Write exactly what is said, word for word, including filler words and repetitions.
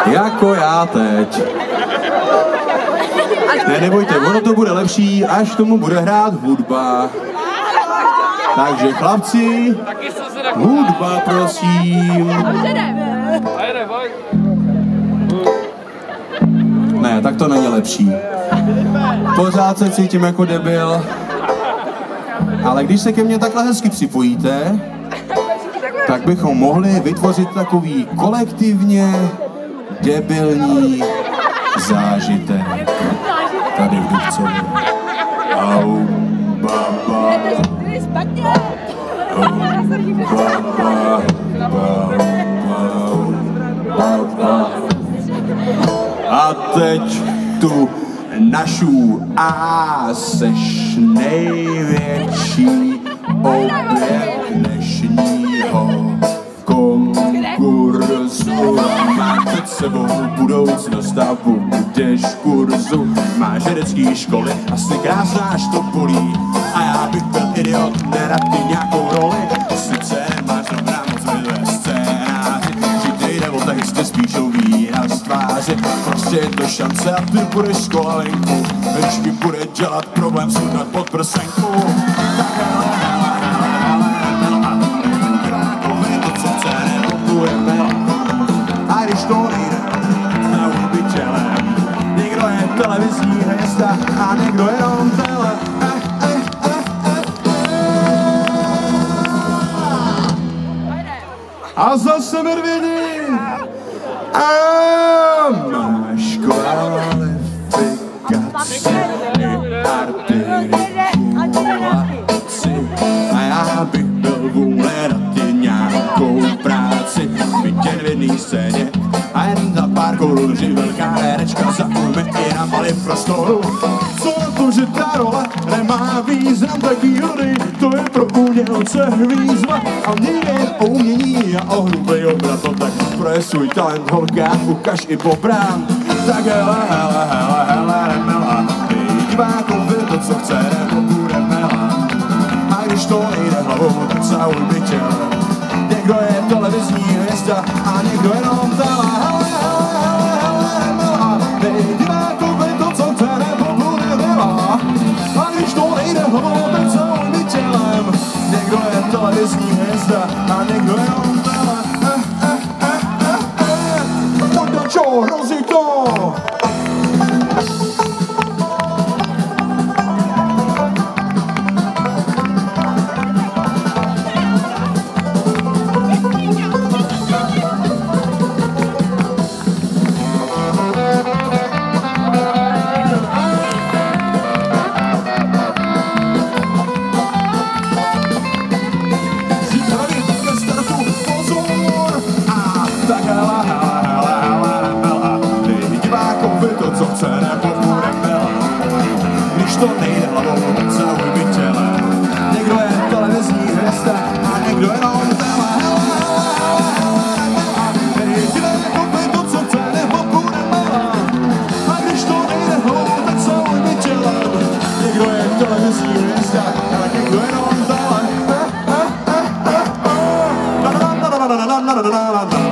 Jako já teď. Ne, nebojte, ono to bude lepší, až tomu bude hrát hudba. Takže chlapci, hudba prosím. Ne, tak to není lepší. Pořád se cítím jako debil. Ale když se ke mně takhle hezky připojíte, tak bychom mohli vytvořit takový kolektivně debilní zážitek. Tady v Dubcově. Au, baba. Au, baba. Bau, bau, bau. A teď tu našu a seš největší objev dnešního konkurzu. Máš před sebou budoucnost a budeš v kurzu. Máš herecký školy, asi krásná štopulí. A já bych byl idiot, nerad ty nějakou roli. Sice nemáš dobrá moc ve scénáři, že tě jde o texty spíš o výraz tváři. Prostě je to šance a ty budeš školalinku, když ti bude dělat problém sundat pod prsenku. Tak hele, hele, hele, hele, hele, to, co chce, nebo bude mela. A když to nejde, na ubitele. Někdo je televizní hvězda a někdo jenom tele. Eh, eh, eh, eh, eh. A zase medvědi. A máš kvalifikaci i artikulaci. A já bych byl vůle dát ti nějakou práci. Bytě v jedný scéně a jen za pár korun, že velká herečka zaujme i na malém prostoru. Co na to, že ta role nemá význam, tak jury, to je pro umělce výzva. A mě je o umění a o hrubej obrat, to tak proje svůj talent, holka, ukaž i pobrán. Tak hele, hele, hele, hele, remela, dej divákovi to, co chce, nebo bude mela. A když to nejde hlavou, tak zaujmi těle. Někdo je televizní hvězda a někdo jenom tela. Hele, hele, hele, hele, remela, dej divákovi to, co chce, nebo bude mela. A když to nejde hlavou, tak zaujmi tělem. Někdo je televizní hvězda a někdo jenom tela. Eh, eh, eh, eh, eh. Pojďte čo, hrozí to! Co chce, nebo bude mela. Když to nejde hlavou, tak zaujmi těle. Někdo je televizní hvězda a někdo jenom tele. Dej divákovi to, co chce, nebo bude mela. A když to nejde hlavou, tak zaujmi těle. Někdo je televizní hvězda a někdo jenom tele.